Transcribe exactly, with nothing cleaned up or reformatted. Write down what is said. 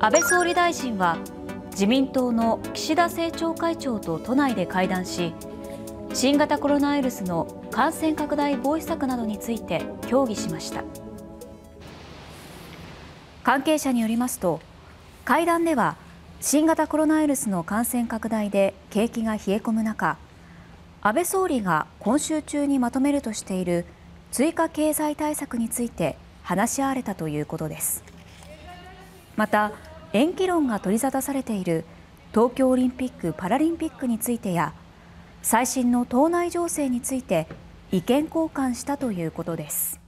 安倍総理大臣は自民党の岸田政調会長と都内で会談し、新型コロナウイルスの感染拡大防止策などについて協議しました。関係者によりますと、会談では新型コロナウイルスの感染拡大で景気が冷え込む中、安倍総理が今週中にまとめるとしている追加経済対策について話し合われたということです。また、延期論が取り沙汰されている東京オリンピック・パラリンピックについてや、最新の党内情勢について意見交換したということです。